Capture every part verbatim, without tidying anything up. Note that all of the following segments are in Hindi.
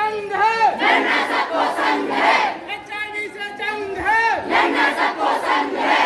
जंग है, लड़ना सबको संग है, एचआईवी से जंग है, लड़ना सबको संग है।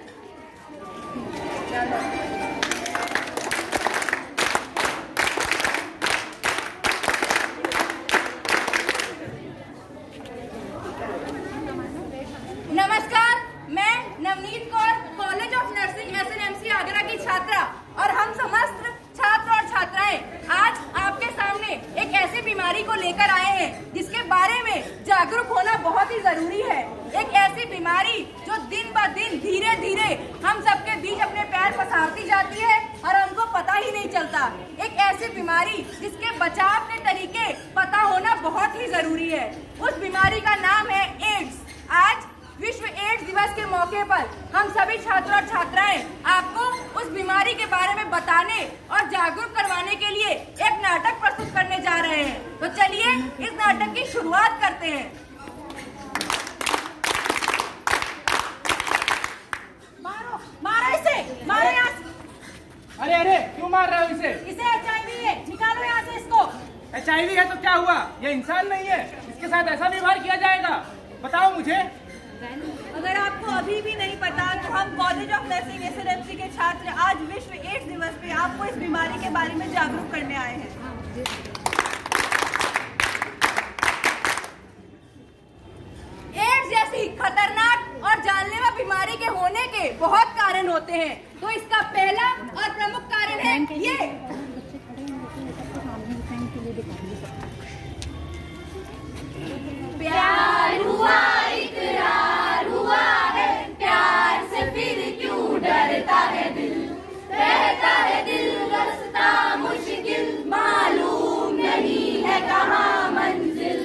नमस्कार, मैं Navneet Kaur, college of nursing S N M C Agra की छात्रा और हम समस्त छात्र और छात्राएं आज आपके सामने एक ऐसी बीमारी को लेकर आए हैं जिसके बारे में जागरूक होना बहुत ही जरूरी है। एक ऐसी बीमारी जो दिन ब दिन धीरे धीरे हम सबके बीच अपने पैर पसारती जाती है और हमको पता ही नहीं चलता। एक ऐसी बीमारी जिसके बचाव के तरीके पता होना बहुत ही जरूरी है। उस बीमारी का नाम है एड्स। आज विश्व एड्स दिवस के मौके पर हम सभी छात्र और छात्राएं आपको उस बीमारी के बारे में बताने और जागरूक करवाने के लिए एक नाटक प्रस्तुत करने जा रहे हैं। तो चलिए इस नाटक की शुरुआत करते हैं। मारो, मारो इसे, मारो यहाँ से। अरे अरे क्यों मार रहे हो इसे? इसे एचआईवी है, निकालो यहाँ से इसको। एचआईवी है तो क्या हुआ? ये इंसान नहीं है, इसके साथ ऐसा व्यवहार किया जाएगा? बताओ मुझे। अगर आपको अभी भी नहीं पता तो हम college of nursing S N M C के छात्र आज विश्व एड्स दिवस पे आपको इस बीमारी के बारे में जागरूक करने आए हैं। एड्स जैसी खतरनाक और जानलेवा बीमारी के होने के बहुत कारण होते हैं, तो इसका पहला और प्रमुख कारण है ये। प्यार हुआ, इकरार हुआ है, प्यार से फिर क्यों डरता है दिल, कहता है दिल रास्ता मुश्किल, मालूम नहीं है कहाँ मंजिल।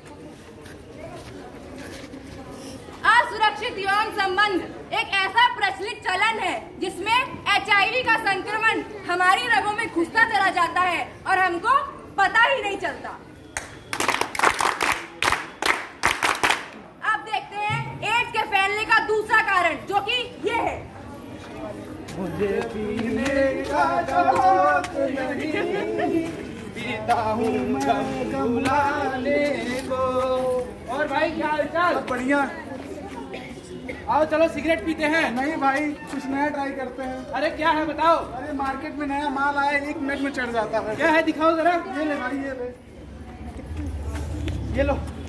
असुरक्षित यौन संबंध एक ऐसा प्रचलित चलन है जिसमें एचआईवी का संक्रमण हमारी रगों में घुसता चला जाता है और हमको पता ही नहीं चलता। अब देखते हैं एड्स के फैलने का दूसरा कारण, जो कि ये है। मुझे पीने का शौक नहीं, पीता हूँ मैं बुलाने को। और भाई क्या हालचाल? बढ़िया। आओ चलो सिगरेट पीते हैं। नहीं भाई, कुछ नया ट्राई करते हैं। अरे क्या है बताओ? अरे मार्केट में नया माल आया, एक मिनट में चढ़ जाता है। क्या है दिखाओ जरा। ये ले भाई, ये ले, ये लो।